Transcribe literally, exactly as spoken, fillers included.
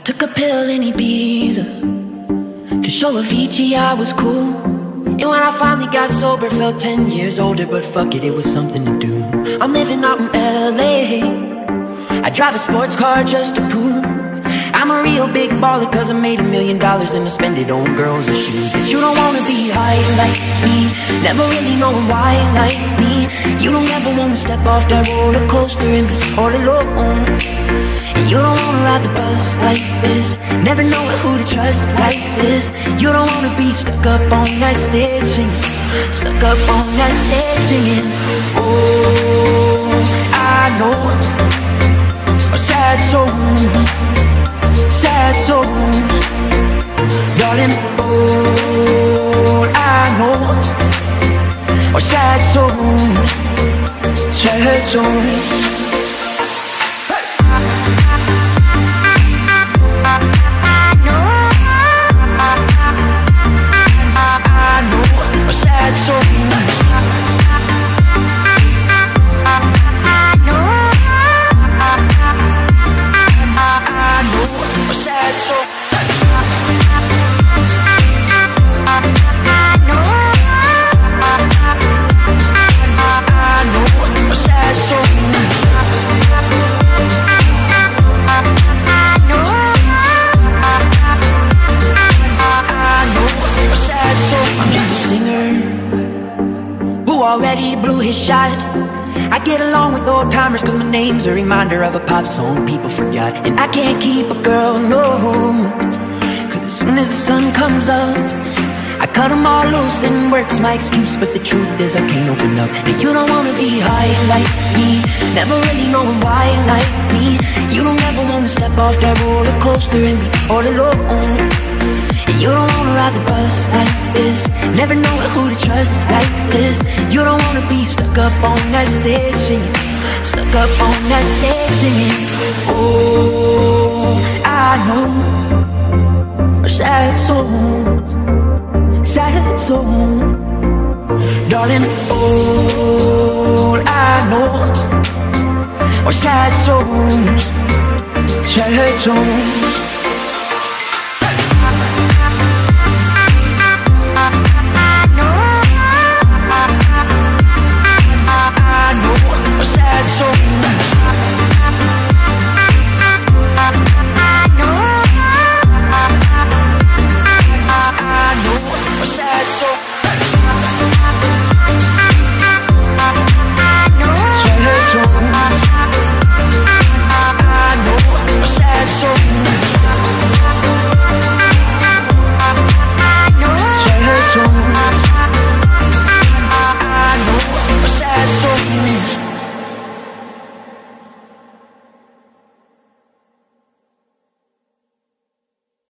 took a pill in Ibiza to show Avicii I was cool. And when I finally got sober, felt ten years older. But fuck it, it was something to do. I'm living out in L A. I drive a sports car just to prove I'm a real big baller, cause I made a million dollars and I spend it on girls and shoes. But you don't wanna be high like me, never really knowing why like me. You don't ever wanna step off that roller coaster and be all alone. And you don't wanna ride the bus like this, never know who to trust like this. You don't wanna be stuck up on that stage singing, stuck up on that stage singing. Oh, I know a sad soul, sad souls, darling. All I know are sad souls, sad souls. Sad soul, sad soul. Sad soul. Sad soul. I'm just a singer who already blew his shot. I get along with old timers cause my name's a reminder of a pop song people forgot. And I can't keep a girl, no, cause as soon as the sun comes up I cut them all loose and work's my excuse. But the truth is I can't open up. And you don't wanna be high like me, never really knowing why like me. You don't ever wanna step off that roller coaster and be all alone. And you don't wanna ride the bus like this, never know who to trust like this. You don't wanna be stuck up on that stage singing, stuck up on that stage singing. Oh, I know sad souls, sad souls, darling. All I know are sad souls, sad souls.